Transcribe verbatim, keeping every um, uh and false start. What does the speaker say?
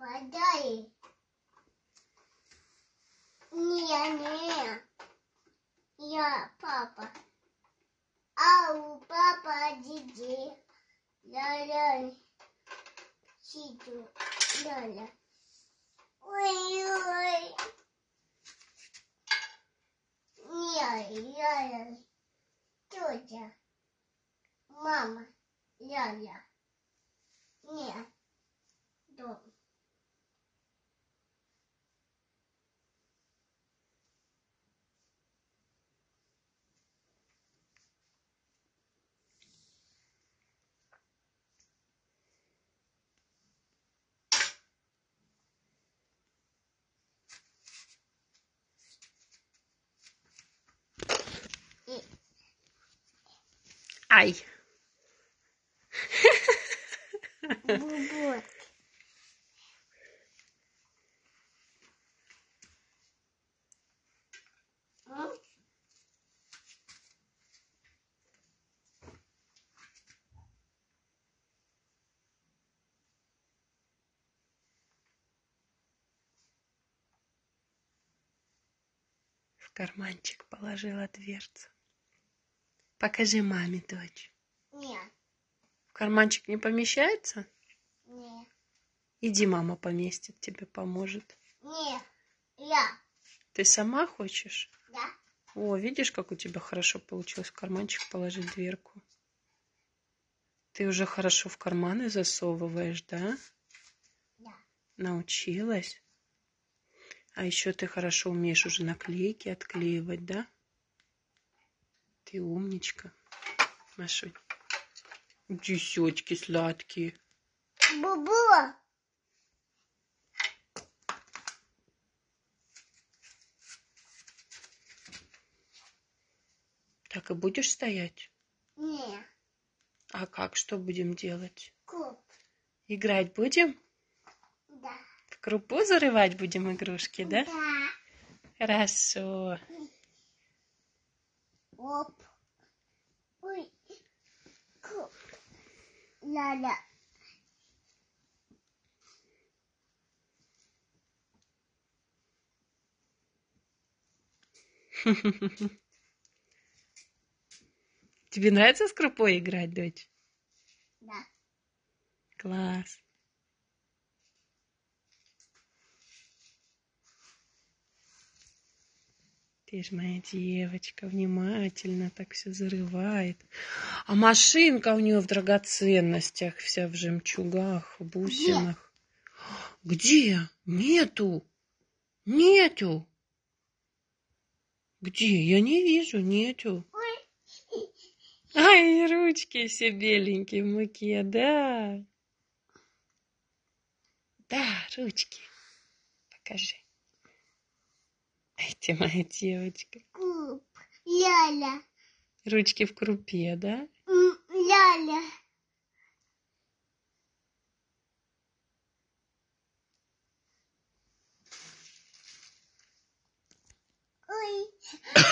папа, дай. Не, не. Я папа. А у папа детей. Ля-ля. Сиду. Ля-ля. Ой-ой. Не, ля-ля. Тетя. Мама. Ля-ля. Не. Дом. Ай! Бубу. В карманчик положила дверцу. Покажи маме, дочь. Не. В карманчик не помещается? Не. Иди, мама поместит, тебе поможет. Не. Я. Ты сама хочешь? Да. О, видишь, как у тебя хорошо получилось в карманчик положить дверку? Ты уже хорошо в карманы засовываешь, да? Да. Научилась? А еще ты хорошо умеешь уже наклейки отклеивать, да? Ты умничка. Машунь. Десятки сладкие. Бубу. Так и будешь стоять? Не. А как? Что будем делать? Куб. Играть будем? Да. В крупу зарывать будем игрушки, да? Да. Хорошо. Оп. Ой. Куб. Ля-ля. Тебе нравится с крупой играть, дочь? Да. Класс. Ты ж моя девочка, внимательно так все зарывает. А машинка у нее в драгоценностях, вся в жемчугах, в бусинах. Где? Нету. Нету. Где? Я не вижу, нету. Ой. Ай, ручки все беленькие в муке, да. Да, ручки. Покажи. Ай, ты моя девочка. Куб. Ля-ля. Ручки в крупе, да? М, Ля-ля. Ой.